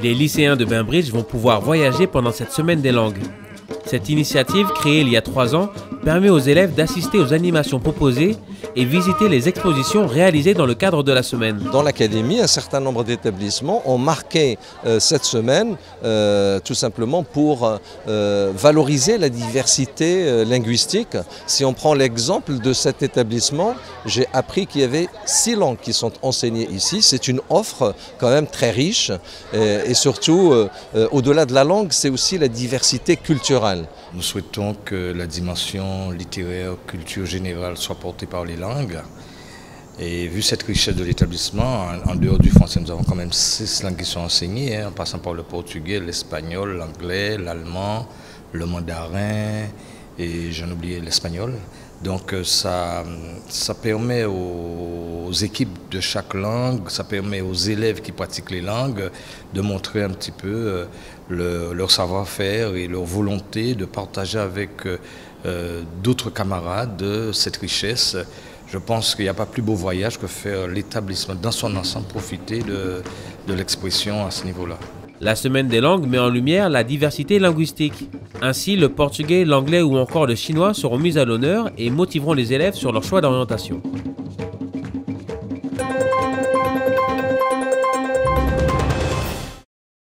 Les lycéens de Bainbridge vont pouvoir voyager pendant cette semaine des langues. Cette initiative, créée il y a 3 ans, permet aux élèves d'assister aux animations proposées et visiter les expositions réalisées dans le cadre de la semaine. Dans l'académie, un certain nombre d'établissements ont marqué cette semaine tout simplement pour valoriser la diversité linguistique. Si on prend l'exemple de cet établissement, j'ai appris qu'il y avait 6 langues qui sont enseignées ici. C'est une offre quand même très riche et surtout, au-delà de la langue, c'est aussi la diversité culturelle. Nous souhaitons que la dimension littéraire, culture générale soit portée par les langues. Et vu cette richesse de l'établissement, en dehors du français, nous avons quand même 6 langues qui sont enseignées, en passant par le portugais, l'espagnol, l'anglais, l'allemand, le mandarin et j'en oublié l'espagnol. Donc ça permet aux équipes de chaque langue, ça permet aux élèves qui pratiquent les langues de montrer un petit peu leur savoir-faire et leur volonté de partager avec d'autres camarades cette richesse. Je pense qu'il n'y a pas plus beau voyage que faire l'établissement dans son ensemble, profiter de l'expression à ce niveau-là. La semaine des langues met en lumière la diversité linguistique. Ainsi, le portugais, l'anglais ou encore le chinois seront mis à l'honneur et motiveront les élèves sur leur choix d'orientation.